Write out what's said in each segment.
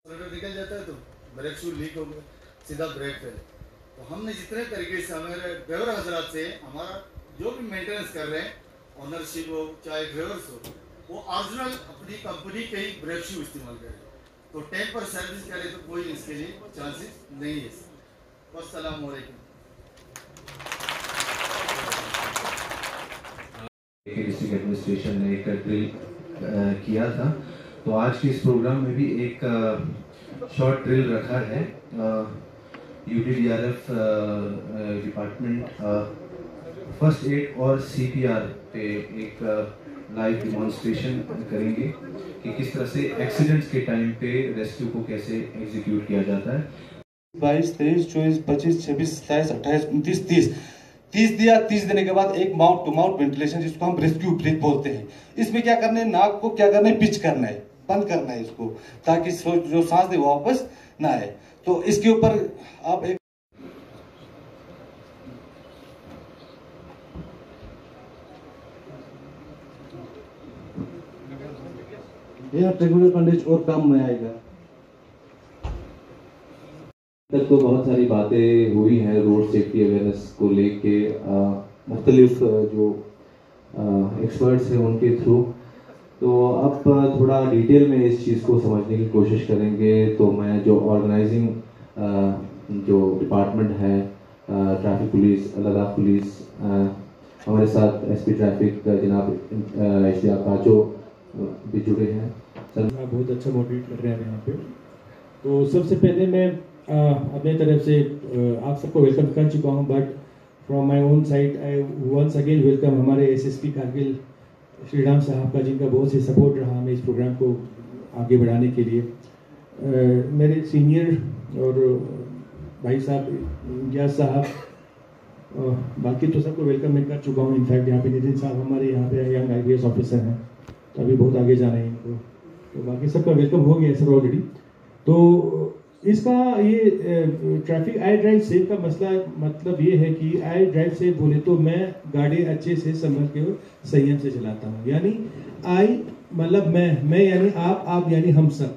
निकल जाता है तो ब्रेक शू लीक हो गया, सीधा ब्रेक फेल। तो हमने जितने तरीके से हमारे ड्राइवर हजरात से हमारा जो भी मेंटेनेंस कर रहे हैं, ऑनरशिप हो चाहे ड्राइवर्स हो, वो ओरिजिनल अपनी कंपनी के ही ब्रेक शू इस्तेमाल करें। तो टाइम पर सर्विस करें तो कोई इसके लिए चांसेस नहीं है। अस्सलाम वालेकुम। डिस्ट्रिक्ट एडमिनिस्ट्रेशन ने एक ड्रिल किया था, तो आज के इस प्रोग्राम में भी एक शॉर्ट ड्रिल रखा है। यूडीडीआरएफ डिपार्टमेंट फर्स्ट एड और सीपीआर पे एक लाइव डिमॉन्स्ट्रेशन करेंगे कि किस तरह से एक्सीडेंट्स के टाइम पे रेस्क्यू को कैसे एग्जीक्यूट किया जाता है। 22, 23, 24, 25, 26, 27, 28, 29, 30 दिया। 30 देने के बाद एक माउथ टू माउथ वेंटिलेशन, जिसको हम रेस्क्यू ब्रीथ बोलते हैं। इसमें क्या करना है, नाक को क्या करना है, पिच करना है, बंद करना है इसको, ताकि जो सांस दे वो वापस ना आए। तो इसके ऊपर आप एक ट्रेगुलर कंडीशन और काम में आएगा। तक तो बहुत सारी बातें हुई हैं रोड सेफ्टी अवेयरनेस को लेके, मुख्तलिफ जो एक्सपर्ट्स हैं उनके थ्रू। तो अब थोड़ा डिटेल में इस चीज़ को समझने की कोशिश करेंगे। तो मैं जो ऑर्गेनाइजिंग जो डिपार्टमेंट है, ट्रैफिक पुलिस, लद्दाख पुलिस, हमारे साथ एसपी ट्रैफिक जनाब एशिया काचो भी जुड़े हैं। सर बहुत अच्छा मोटिवेट कर रहे हैं यहाँ पे। तो सबसे पहले मैं अपने तरफ से आप सबको वेलकम कर चुका हूँ, but from my own side I once again welcome हमारे एसएसपी कारगिल श्रीराम साहब का, जिनका बहुत से सपोर्ट रहा हमें इस प्रोग्राम को आगे बढ़ाने के लिए। मेरे सीनियर और भाई साहब ग्यास साहब, बाकी तो सबको वेलकम मैं कर चुका हूँ। इनफैक्ट यहाँ पे नितिन साहब हमारे यहाँ पे यंग IPS ऑफिसर हैं, तो अभी बहुत आगे जाना है इनको, तो बाकी सबका वेलकम हो गया सर ऑलरेडी। तो इसका ये ट्रैफिक आई ड्राइव सेफ का मसला मतलब ये है कि आई ड्राइव सेफ बोले तो मैं गाड़ी अच्छे से संभल के और संयम से चलाता हूँ। यानी आई मतलब मैं यानी आप यानी हम सब।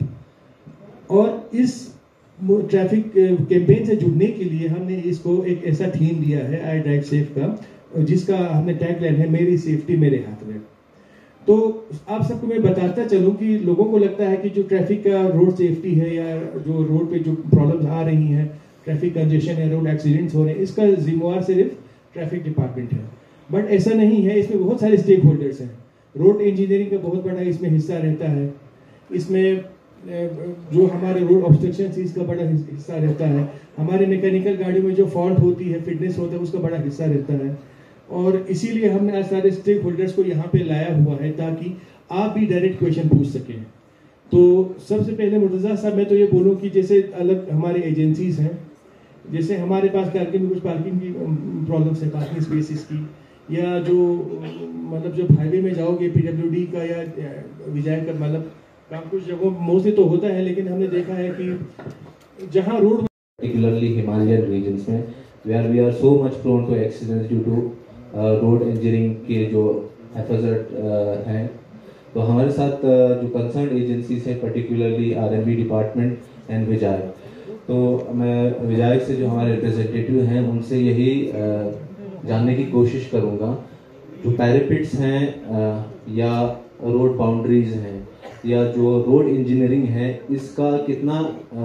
और इस ट्रैफिक कैंपेन से जुड़ने के लिए हमने इसको एक ऐसा थीम दिया है आई ड्राइव सेफ का, जिसका हमने टैगलाइन है मेरी सेफ्टी मेरे हाथ में। तो आप सबको मैं बताता चलूं कि लोगों को लगता है कि जो ट्रैफिक का रोड सेफ्टी है या जो रोड पे जो प्रॉब्लम्स आ रही हैं, ट्रैफिक कंजेशन है, रोड एक्सीडेंट्स हो रहे हैं, इसका जिम्मेवार सिर्फ ट्रैफिक डिपार्टमेंट है। बट ऐसा नहीं है, इसमें बहुत सारे स्टेक होल्डर्स हैं। रोड इंजीनियरिंग का बहुत बड़ा इसमें हिस्सा रहता है। इसमें जो हमारे रोड ऑब्स्ट्रक्शन इसका बड़ा हिस्सा रहता है। हमारे मैकेनिकल गाड़ी में जो फॉल्ट होती है, फिटनेस होता है, उसका बड़ा हिस्सा रहता है। और इसीलिए हमने आज सारे स्टेक होल्डर्स को यहाँ पे लाया हुआ है ताकि आप भी डायरेक्ट क्वेश्चन पूछ सकें। तो सबसे पहले मुर्तज़ा साहब, मैं तो ये बोलूँ कि जैसे अलग हमारे एजेंसीज हैं, जैसे हमारे पास कारगिल में कुछ पार्किंग की प्रॉब्लम्स है, पार्किंग स्पेसिस की, या जो मतलब जब हाईवे में जाओगे PWD का या विजय का मतलब काम कुछ जगहों मोस्टली तो होता है, लेकिन हमने देखा है कि जहाँ रोड particularly Himalayan regions में where we are so much prone to accidents due to road engineering के जो एफर्ट हैं, तो हमारे साथ जो कंसर्न एजेंसीज हैं, पर्टिकुलरली RMB डिपार्टमेंट एंड विजायक। तो मैं विजायक से जो हमारे रिप्रेजेंटेटिव हैं उनसे यही जानने की कोशिश करूंगा, जो पैरापिट्स हैं या रोड बाउंड्रीज हैं या जो रोड इंजीनियरिंग है, इसका कितना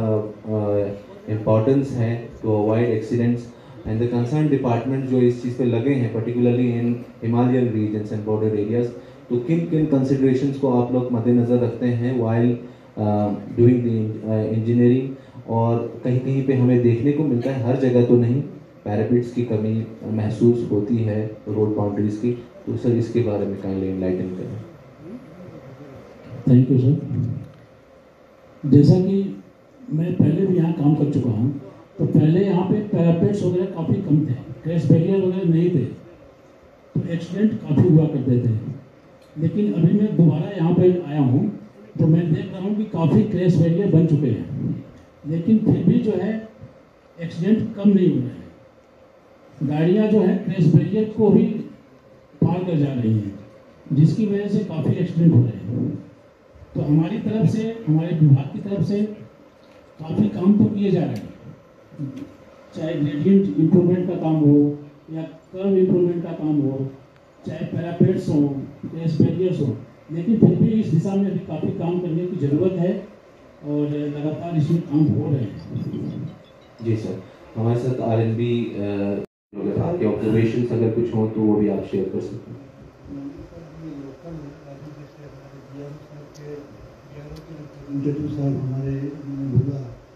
इम्पोर्टेंस है to avoid accidents. And the concern department जो इस चीज़ पे लगे हैं, particularly in Himalayan regions and border areas, तो किन किन कंसिडरेशंस को आप लोग मद्देनज़र रखते हैं वाइल डूइंग द इंजीनियरिंग। और कहीं कहीं पे हमें देखने को मिलता है, हर जगह तो नहीं, पैरापिट्स की कमी महसूस होती है रोड बाउंड्रीज की। तो सर इसके बारे में काइंडली एनलाइटन करें। Thank you sir. जैसा कि मैं पहले भी यहाँ काम कर चुका हूँ, तो पहले यहाँ पे पैरापेट्स वगैरह काफ़ी कम थे, क्रैश बैरियर वगैरह नहीं थे, तो एक्सीडेंट काफ़ी हुआ करते थे। लेकिन अभी मैं दोबारा यहाँ पे आया हूँ, तो मैं देख रहा हूँ कि काफ़ी क्रैश बैरियर बन चुके हैं, लेकिन फिर भी जो है एक्सीडेंट कम नहीं हो रहे हैं। गाड़ियाँ जो है क्रैश बैरियर को ही पार कर जा रही हैं, जिसकी वजह से काफ़ी एक्सीडेंट हो रहे हैं। तो हमारी तरफ से, हमारे विभाग की तरफ से काफ़ी काम तो किए जा रहे हैं, चाहे ग्रेडियंट इम्प्रूवमेंट का काम हो या कर्व इम्प्रूवमेंट का काम हो, चाहे पैरापेट्स हो, क्रैश बैरियर्स हो, लेकिन फिर भी इस दिशा में अभी काफ़ी काम करने की ज़रूरत है और लगातार इसमें काम हो रहे हैं। जी सर, हमारे साथ R&B आपके ऑब्जर्वेशंस अगर कुछ हो तो वो भी आप शेयर कर सकते हैं। साहब हमारे बोला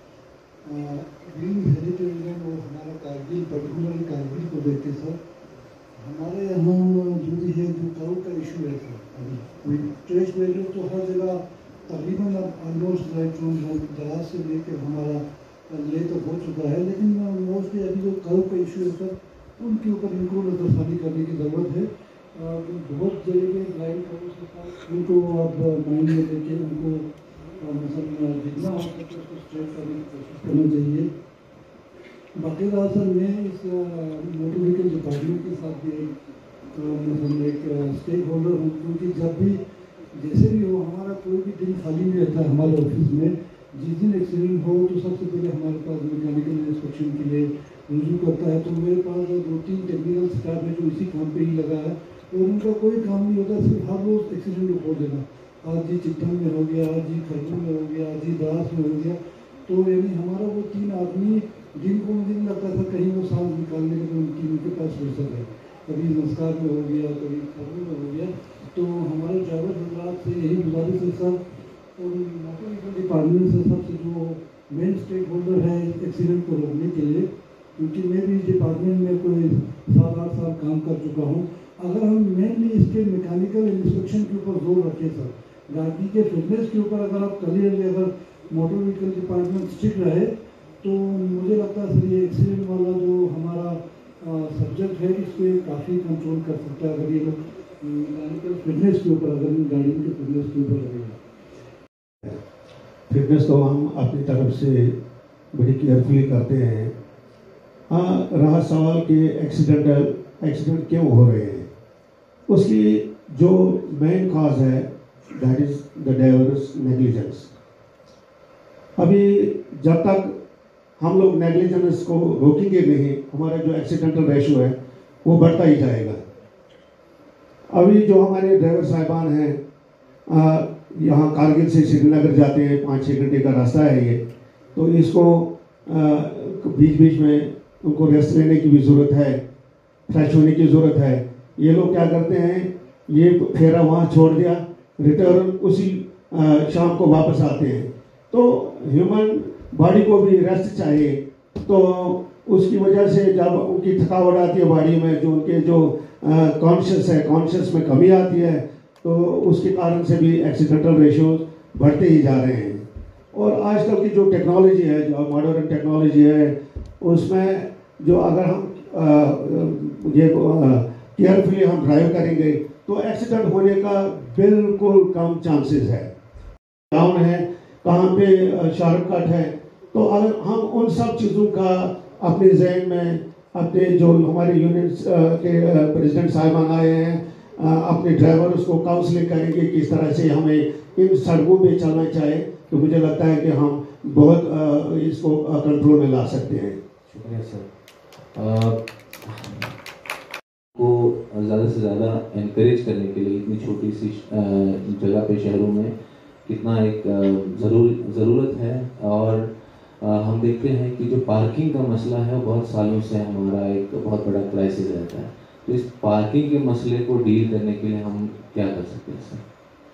ग्रीन हेरिटेज में वो हमारा कारगिल, पर्टिकुलरली कारगिल को देख के सर हमारे यहाँ जो भी है जो करोड़ का इशू है सर, अभी ट्रेस बैरियर तो हर जगह तकरीबन अब ऑलमोस्ट दराज से लेकर हमारा ले तो हो चुका है, लेकिन मोस्टली अभी जो करोड़ का इशू है सर उनके ऊपर इनको नजरसानी करने की ज़रूरत है। बहुत जगह के ग्राइंड करो के साथ उनको अब माइंड में लेके उनको मतलब जितना हो सके उसको स्ट्रेट करने की कोशिश करना चाहिए। बाकायदा सर मैं इस मोटर व्हीकल डिपार्टमेंट के साथ भी मतलब एक स्टेक होल्डर हूँ, क्योंकि जब भी जैसे भी हो हमारा कोई भी दिन खाली नहीं रहता है हमारे ऑफिस में। जिस दिन एक्सीडेंट हो तो सबसे पहले हमारे पास मैकेनिकल इंस्पेक्शन के लिए रुजू करता है। तो मेरे पास 2-3 टेक्निकल स्टाफ है जो इसी काम पे ही लगा है और उनका कोई काम नहीं होता, सिर्फ हर रोज़ एक्सीडेंट रिपोर्ट देना। आज जी चिट्ठन में हो गया, आज जी खरगू में हो गया, आज जी दास में हो गया। तो यानी हमारा वो 3 आदमी दिन को मुझे नहीं लगता था कहीं वो सांस निकालने के लिए उनके पास फुर्सत है। कभी नमस्कार में हो गया, कभी खरगू में हो गया। तो हमारे ड्राइवर हजरात से यही गुजारिश है सर और मोटर व्हीकल डिपार्टमेंट से सबसे जो मेन स्टेक होल्डर है एक्सीडेंट को रोकने के लिए, क्योंकि मैं भी इस डिपार्टमेंट में कोई 7-8 साल काम कर चुका हूँ। अगर हम मेनली इसके मैकेनिकल इंस्पेक्शन के ऊपर जोर रखें सर, गाड़ी के फिटनेस के ऊपर अगर आप क्लियरली अगर मोटर व्हीकल डिपार्टमेंट स्ट्रिक्ट रहे तो मुझे लगता है सर ये एक्सीडेंट वाला जो हमारा सब्जेक्ट है इसको काफ़ी कंट्रोल कर सकता है अगर ये लोग मैकेनिकल फिटनेस के ऊपर अगर गाड़ी के फिटनेस के ऊपर लगेगा। फिटनेस तो हम अपनी तरफ से बड़ी केयरफुली करते हैं। हाँ, रहा सवाल कि एक्सीडेंट क्यों हो रहे हैं, उसकी जो मेन कॉज है that is the drivers negligence. अभी जब तक हम लोग नेग्लिजेंस को रोकेंगे नहीं, हमारा जो एक्सीडेंटल रेशियो है वो बढ़ता ही जाएगा। अभी जो हमारे ड्राइवर साहिबान हैं यहाँ कारगिल से श्रीनगर जाते हैं, 5-6 घंटे का रास्ता है ये, तो इसको बीच बीच में उनको रेस्ट लेने की भी ज़रूरत है, फ्रेश होने की ज़रूरत है। ये लोग क्या करते हैं, ये फेरा वहाँ छोड़ दिया, रिटर्न उसी शाम को वापस आते हैं। तो ह्यूमन बॉडी को भी रेस्ट चाहिए, तो उसकी वजह से जब उनकी थकावट आती है बॉडी में, जो उनके जो कॉन्शियस में कमी आती है, तो उसके कारण से भी एक्सीडेंटल रेशियोज बढ़ते ही जा रहे हैं। और आजकल की जो टेक्नोलॉजी है, जो मॉडर्न टेक्नोलॉजी है, उसमें जो अगर हम ये केयरफुली हम ड्राइव करेंगे तो एक्सीडेंट होने का बिल्कुल कम चांसेस है। टाउन है, कहाँ पे शॉर्टकट है, तो अगर हम उन सब चीज़ों का अपने जहन में, अपने जो हमारे यूनिट्स के प्रेसिडेंट साहिबान आए हैं, अपने ड्राइवर्स को काउंसलिंग करेंगे किस तरह से हमें इन सड़कों पे चलना चाहिए, तो मुझे लगता है कि हम बहुत इसको कंट्रोल में ला सकते हैं। शुक्रिया सर। को ज़्यादा से ज़्यादा एनकरेज करने के लिए इतनी छोटी सी जगह पे शहरों में कितना एक ज़रूरत है। और हम देखते हैं कि जो पार्किंग का मसला है वो बहुत सालों से हमारा एक बहुत बड़ा क्राइसिस रहता है। तो इस पार्किंग के मसले को डील करने के लिए हम क्या कर सकते हैं सर?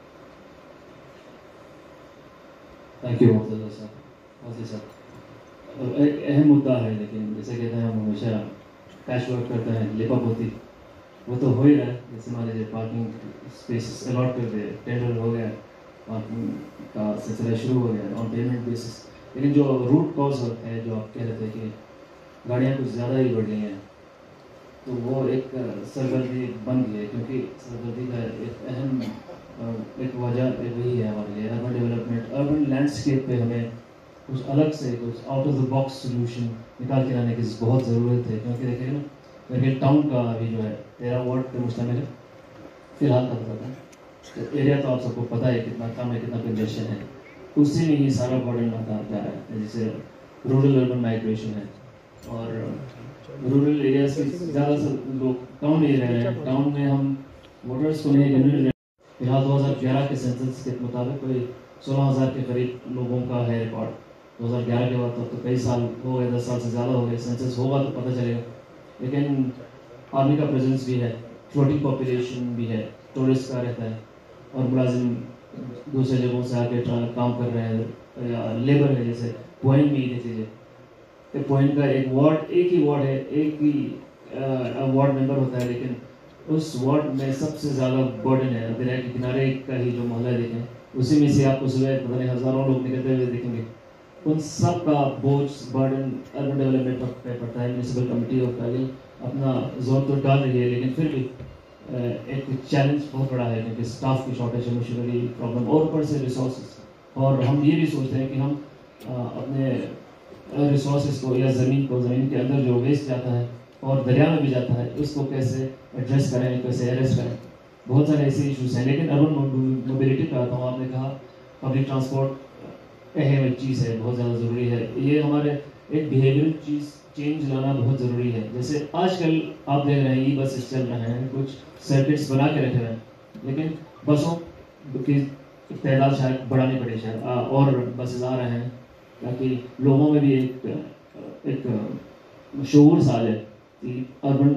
Thank you sir. एक अहम मुद्दा है, लेकिन जैसे कहते हैं हम हमेशा पैच वर्क करते हैं, लिपअप होती, वो तो हो ही रहा है। जैसे मान लीजिए पार्किंग स्पेस अलॉट कर दिए, टेंडर हो गया, पार्किंग का सिलसिला शुरू हो गया ऑन पेमेंट बेसिस। लेकिन जो रूट कॉज है, जो आप कह रहे थे कि गाड़ियाँ कुछ ज़्यादा ही बढ़ गई हैं, तो वो एक सरगर्दी बन गई है, क्योंकि सरगर्दी का एक अहम एक वजह वही है हमारे लिए अर्बन डेवलपमेंट, अर्बन लैंडस्केप पे हमें कुछ अलग से, कुछ out of the box solution निकाल के लाने की बहुत ज़रूरत है। क्योंकि देखिए ना, करगिल टाउन का अभी जो है 13 वार्ड पे मुश्तमिल है फिलहाल का पता है, तो एरिया तो आप सबको पता है कितना कम है, कितना कंजेशन है। उसी में ही सारा बर्डन आता जा रहा है। जैसे रूरल अर्बन माइग्रेशन है और रूरल एरियाज के ज़्यादा लोग टाउन में रह रहे हैं। टाउन में हम वोटर्स को नहीं गिन। फिलहाल 2011 के सेंसस के मुताबिक कोई 16,000 के करीब लोगों का है रिकॉर्ड। 2011 के बाद तो कई साल हो गए, 10 साल से ज़्यादा हो गए। सेंसस होगा तो पता चलेगा। लेकिन आर्मी का प्रेजेंस भी है, फ्लोटिंग पॉपुलेशन भी है, टूरिस्ट का रहता है और मुलाजिम दूसरे जगहों से आके काम कर रहे हैं या लेबर है। जैसे पॉइंट में ही देख लीजिए, तो पॉइंट का एक ही वार्ड है, एक ही वार्ड मेंबर होता है, लेकिन उस वार्ड में सबसे ज़्यादा बर्डन है। दरिया के किनारे का ही जो मोहल्ला देखें, उसी में से आपको सुबह पता नहीं हज़ारों लोग निकलते हुए देखेंगे। उन सब का बोझ बर्डन अर्बन डेवलपमेंट पे पड़ता है। म्यूनिसिपल कमेटी ऑफ कारगिल अपना जोर तो डाल रही है, लेकिन फिर भी एक चैलेंज बहुत बड़ा है क्योंकि स्टाफ की शॉर्टेज है, मशीनरी प्रॉब्लम और ऊपर से रिसोर्सेज। और हम ये भी सोचते हैं कि हम अपने रिसोर्सेज को या ज़मीन के अंदर जो वेस्ट जाता है और दरिया में भी जाता है, उसको कैसे एड्रेस करें, कैसे अरेस्ट करें। बहुत सारे ऐसे इशूज़ हैं। लेकिन अर्बन मोबिलिटी पे आता हूँ। आपने कहा पब्लिक ट्रांसपोर्ट अहम एक चीज़ है, बहुत ज़्यादा ज़रूरी है। ये हमारे एक बिहेवियरल चीज़ चेंज लाना बहुत ज़रूरी है। जैसे आजकल आप देख रहे हैं ई बसेस चल रहे हैं, कुछ सर्किट्स बना के रखे हैं, लेकिन बसों की तादाद शायद बढ़ानी पड़े, शायद और बसेस आ रहे हैं ताकि लोगों में भी एक शऊर सा है कि अर्बन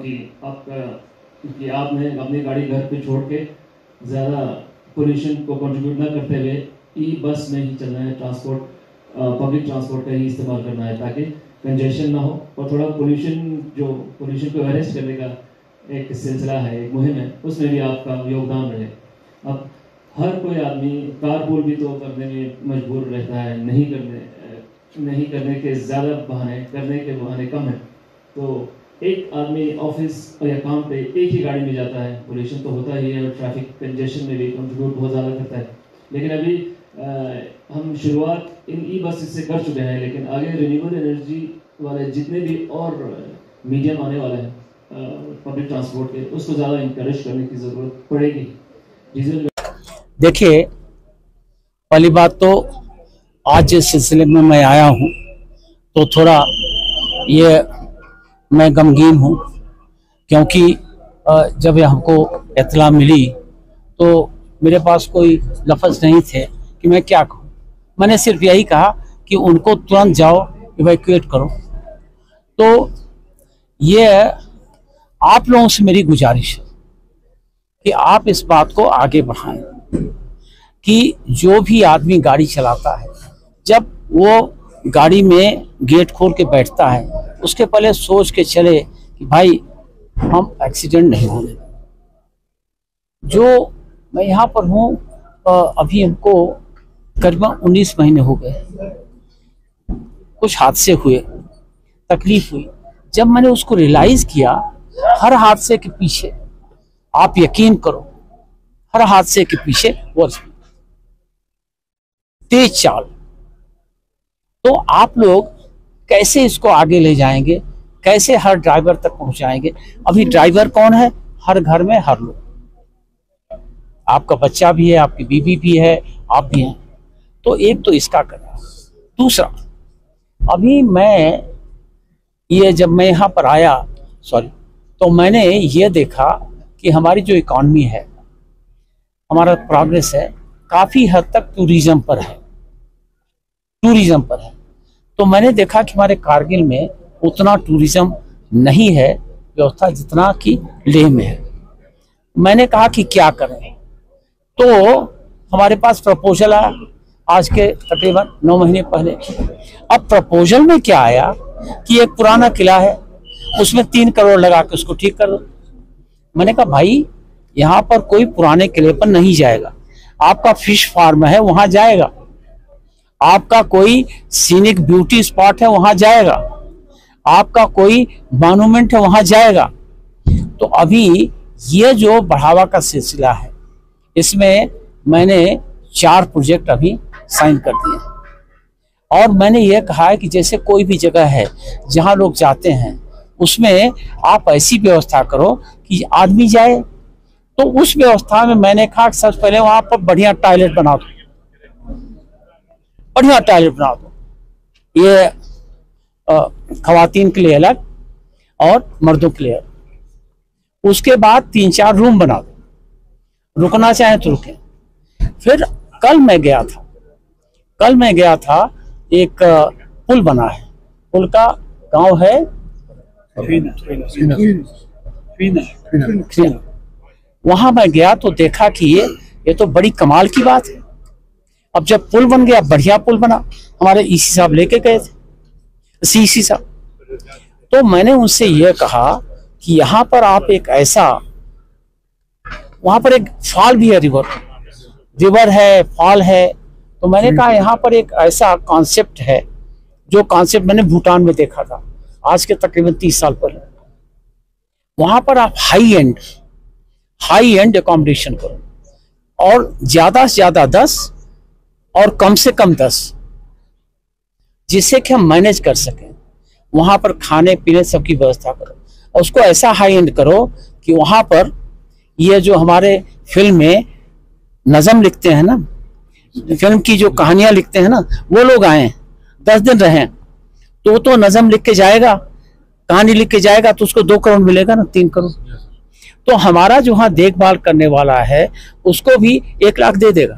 कि आपने अपनी गाड़ी घर पे छोड़ के ज़्यादा पोल्यूशन को कंट्रीब्यूट ना करते हुए ई बस में ही चलना है, ट्रांसपोर्ट पब्लिक ट्रांसपोर्ट का ही इस्तेमाल करना है ताकि कंजेशन ना हो और थोड़ा पोल्यूशन को अरेस्ट करने का एक सिलसिला है, एक मुहिम है, उसमें भी आपका योगदान रहे। अब हर कोई आदमी कारपूल भी तो करने में मजबूर रहता है, नहीं करने के ज़्यादा बहाने, करने के बहाने कम है। तो एक आदमी ऑफिस या काम पे एक ही गाड़ी में जाता है, पोल्यूशन तो होता ही है और ट्रैफिक कंजेशन में भी कंट्रीब्यूट बहुत ज़्यादा करता है। लेकिन अभी हम शुरुआत इन ई बसेस से कर चुके हैं, लेकिन आगे रिन्यूएबल एनर्जी वाले जितने भी और मीडियम आने वाले हैं पब्लिक ट्रांसपोर्ट के, उसको ज़्यादा इंकरेज करने की ज़रूरत पड़ेगी। डीजल देखिए, पहली बात तो आज इस सिलसिले में मैं आया हूँ तो थोड़ा ये मैं गमगीन हूँ, क्योंकि जब हमको इत्तला मिली तो मेरे पास कोई लफ्ज़ नहीं थे कि मैं क्या कहूँ। मैंने सिर्फ यही कहा कि उनको तुरंत जाओ इवैक्यूएट करो। तो ये आप लोगों से मेरी गुजारिश है कि आप इस बात को आगे बढ़ाएं कि जो भी आदमी गाड़ी चलाता है, जब वो गाड़ी में गेट खोल के बैठता है, उसके पहले सोच के चले कि भाई हम एक्सीडेंट नहीं होने। जो मैं यहाँ पर हूँ अभी हमको करीबन 19 महीने हो गए, कुछ हादसे हुए, तकलीफ हुई। जब मैंने उसको रियलाइज किया, हर हादसे के पीछे, आप यकीन करो, हर हादसे के पीछे वो तेज चाल। तो आप लोग कैसे इसको आगे ले जाएंगे, कैसे हर ड्राइवर तक पहुंचाएंगे? अभी ड्राइवर कौन है? हर घर में हर लोग। आपका बच्चा भी है, आपकी बीवी भी है, आप भी हैं। तो एक तो इसका करना। दूसरा, अभी जब मैं यहाँ पर आया तो मैंने ये देखा कि हमारी जो इकॉनमी है, हमारा प्रोग्रेस है, काफ़ी हद तक टूरिज्म पर है। तो मैंने देखा कि हमारे कारगिल में उतना टूरिज्म नहीं है व्यवस्था जितना कि लेह में है। मैंने कहा कि क्या करें, तो हमारे पास प्रपोजल आया आज के तकरीबन 9 महीने पहले। अब प्रपोजल में क्या आया कि एक पुराना किला है, उसमें 3 करोड़ लगा के उसको ठीक कर दो। मैंने कहा भाई, यहाँ पर कोई पुराने किले पर नहीं जाएगा, आपका फिश फार्म है वहां जाएगा, आपका कोई सीनिक ब्यूटी स्पॉट है वहां जाएगा, आपका कोई मॉन्यूमेंट है वहां जाएगा। तो अभी ये जो बढ़ावा का सिलसिला है, इसमें मैंने 4 प्रोजेक्ट अभी साइन कर दिए और मैंने ये कहा है कि जैसे कोई भी जगह है जहां लोग जाते हैं, उसमें आप ऐसी व्यवस्था करो कि आदमी जाए। तो उस व्यवस्था में मैंने कहा कि सबसे पहले वहां पर बढ़िया टॉयलेट बना दो, बढ़िया टॉयलेट बना दो, ये खवातीन के लिए अलग और मर्दों के लिए अलग। उसके बाद 3-4 रूम बना दो, रुकना चाहे तो रुके। फिर कल मैं गया था, एक पुल बना है, पुल का गांव है वहां मैं गया तो देखा कि ये तो बड़ी कमाल की बात है। अब जब पुल बन गया, बढ़िया पुल बना, हमारे ईसी साहब लेके गए थे, सीसी साहब, तो मैंने उनसे यह कहा कि यहाँ पर आप एक ऐसा, वहां पर एक फॉल भी है, रिवर है, फॉल है, तो मैंने कहा यहाँ पर एक ऐसा कॉन्सेप्ट है जो कॉन्सेप्ट मैंने भूटान में देखा था आज के तकरीबन 30 साल पहले। वहां पर आप हाई एंड अकोमोडेशन करो और ज्यादा से ज्यादा 10 और कम से कम 10, जिससे कि हम मैनेज कर सकें। वहां पर खाने पीने सबकी व्यवस्था करो और उसको ऐसा हाई एंड करो कि वहां पर ये जो हमारे फिल्म में नज़म लिखते हैं ना, फिल्म की जो कहानियां लिखते हैं ना, वो लोग आए 10 दिन रहें, तो नज़म लिख के जाएगा, कहानी लिख के जाएगा, तो उसको 2 करोड़ मिलेगा ना, 3 करोड़। तो हमारा जो वहां देखभाल करने वाला है उसको भी 1 लाख दे देगा।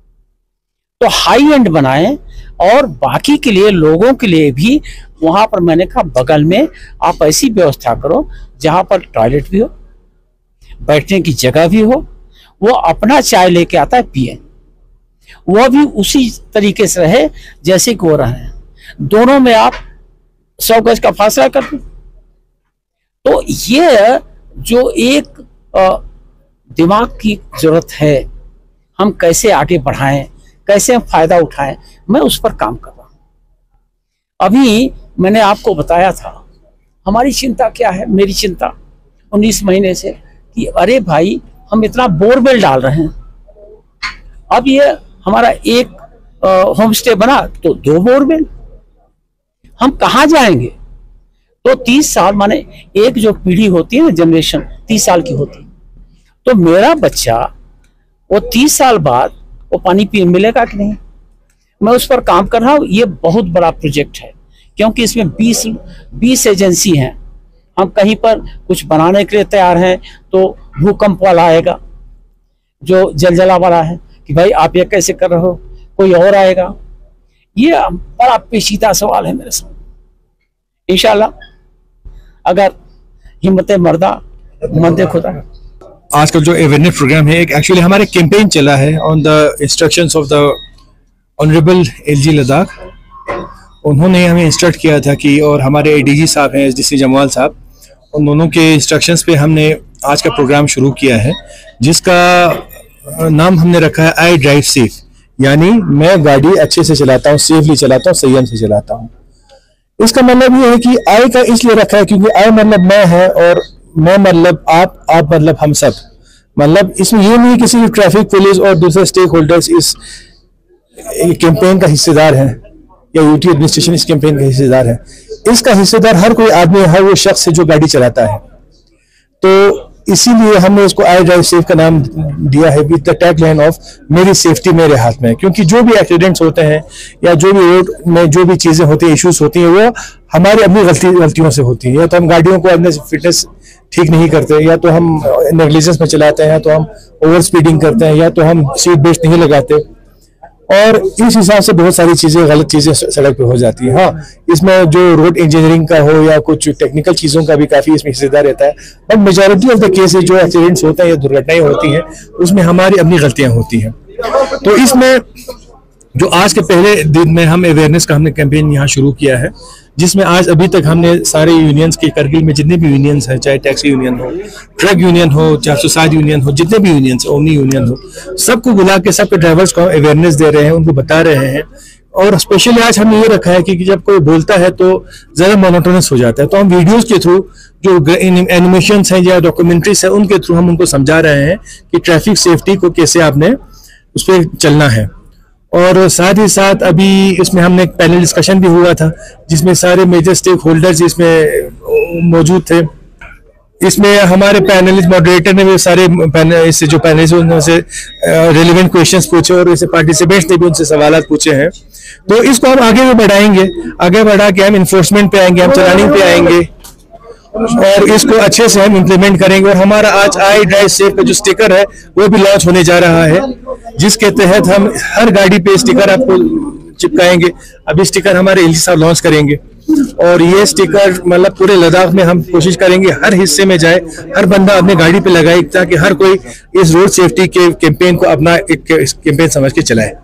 तो हाई एंड बनाएं और बाकी के लिए, लोगों के लिए भी वहां पर मैंने कहा बगल में आप ऐसी व्यवस्था करो जहां पर टॉयलेट भी हो, बैठने की जगह भी हो, वो अपना चाय लेके आता है पिए, वो भी उसी तरीके से रहे जैसे कि वो रहे, दोनों में आप 100 गज का फासला कर दो। तो ये जो एक दिमाग की जरूरत है, हम कैसे आगे बढ़ाएं, कैसे हम फायदा उठाएं, मैं उस पर काम कर रहा हूं। अभी मैंने आपको बताया था हमारी चिंता क्या है, मेरी चिंता 19 महीने से कि अरे भाई हम इतना बोरवेल डाल रहे हैं, अब ये हमारा एक होम स्टे बना तो 2 बोरवेल, हम कहाँ जाएंगे। तो 30 साल माने एक जो पीढ़ी होती है ना, जनरेशन 30 साल की होती है, तो मेरा बच्चा वो 30 साल बाद वो पानी पी मिलेगा कि नहीं, मैं उस पर काम कर रहा हूँ। ये बहुत बड़ा प्रोजेक्ट है क्योंकि इसमें 20 एजेंसी हैं। हम कहीं पर कुछ बनाने के लिए तैयार हैं तो भूकंप वाला आएगा, जो जलजला वाला है कि भाई आप ये कैसे कर रहे हो, कोई और आएगा। ये बड़ा पेचीदा सवाल है मेरे सामने। इंशाल्लाह अगर हिम्मत मर्दा मंदे खुदा। आजकल जो अवेयरनेस प्रोग्राम है, एक एक्चुअली हमारे कैंपेन चला है on the instructions of the honourable LG Ladakh. उन्होंने हमें इंस्ट्रक्ट किया था कि, और हमारे एडीजी साहब हैं एसडीसी जमवाल साहब, उन दोनों के इंस्ट्रक्शंस पे हमने आज का प्रोग्राम शुरू किया है, जिसका नाम हमने रखा है आई ड्राइव सेफ, यानी मैं गाड़ी अच्छे से चलाता हूँ, सेफली चलाता हूँ, संयम से चलाता हूँ। इसका मतलब ये है कि आई का इसलिए रखा है क्योंकि आई मतलब मैं है और मैं मतलब आप मतलब हम सब। मतलब इसमें ये नहीं कि सिर्फ ट्रैफिक पुलिस और दूसरे स्टेक होल्डर्स इस कैंपेन का हिस्सेदार है या यूटी एडमिनिस्ट्रेशन इस कैंपेन का हिस्सेदार है। इसका हिस्सेदार हर कोई आदमी है, हर वो शख्स है जो गाड़ी चलाता है। तो इसीलिए हमने इसको आई ड्राइव सेफ का नाम दिया है विद द टैगलाइन ऑफ मेरी सेफ्टी मेरे हाथ में। क्योंकि जो भी एक्सीडेंट्स होते हैं या जो भी रोड में जो भी चीजें होती हैं, इश्यूज होती हैं, वो हमारी अपनी गलतियों से होती है। या तो हम गाड़ियों को अपने फिटनेस ठीक नहीं करते, या तो हम नेग्लिजेंस में चलाते हैं, या तो हम ओवर स्पीडिंग करते हैं, या तो हम सीट बेल्ट नहीं लगाते, और इस हिसाब से बहुत सारी चीजें, गलत चीजें सड़क पे हो जाती है। हाँ, इसमें जो रोड इंजीनियरिंग का हो या कुछ टेक्निकल चीजों का भी काफी इसमें हिस्सेदार रहता है, but majority of the cases जो एक्सीडेंट्स होते हैं या दुर्घटनाएं होती हैं, उसमें हमारी अपनी गलतियां होती हैं। तो इसमें जो आज के पहले दिन में हम अवेयरनेस का हमने कैंपेन यहाँ शुरू किया है, जिसमें आज अभी तक हमने सारे यूनियंस के, करगिल में जितने भी यूनियंस हैं, चाहे टैक्सी यूनियन हो, ट्रक यूनियन हो, 407 यूनियन हो, जितने भी यूनियंस, ओमनी यूनियन हो, सबको बुला के सबके ड्राइवर्स को अवेयरनेस दे रहे हैं, उनको बता रहे हैं। और स्पेशली आज हमने ये रखा है कि जब कोई बोलता है तो ज़्यादा मोनोटोनस हो जाता है, तो हम वीडियोज़ के थ्रू, जो एनिमेशंस हैं या डॉक्यूमेंट्रीज हैं, उनके थ्रू हम उनको समझा रहे हैं कि ट्रैफिक सेफ्टी को कैसे आपने उस पर चलना है। और साथ ही साथ अभी इसमें हमने एक पैनल डिस्कशन भी हुआ था, जिसमें सारे मेजर स्टेक होल्डर्स इसमें मौजूद थे। इसमें हमारे पैनलिस्ट मॉडरेटर ने भी सारे जो पैनलिस्ट उनसे रेलिवेंट क्वेश्चंस पूछे, और ऐसे पार्टिसिपेंट्स ने भी उनसे सवाल पूछे हैं। तो इसको हम आगे भी बढ़ाएंगे, आगे बढ़ा के हम इन्फोर्समेंट पे आएंगे, हम चलानिंग पे आएंगे और इसको अच्छे से हम इम्प्लीमेंट करेंगे। और हमारा आज आई ड्राइव सेफ का जो स्टिकर है वो भी लॉन्च होने जा रहा है, जिसके तहत हम हर गाड़ी पे स्टिकर आपको चिपकाएंगे। अभी स्टिकर हमारे एलजी साहब लॉन्च करेंगे और ये स्टिकर मतलब पूरे लद्दाख में हम कोशिश करेंगे हर हिस्से में जाए, हर बंदा अपने गाड़ी पे लगाए, ताकि हर कोई इस रोड सेफ्टी के कैंपेन को अपना एक कैंपेन समझ के चलाए।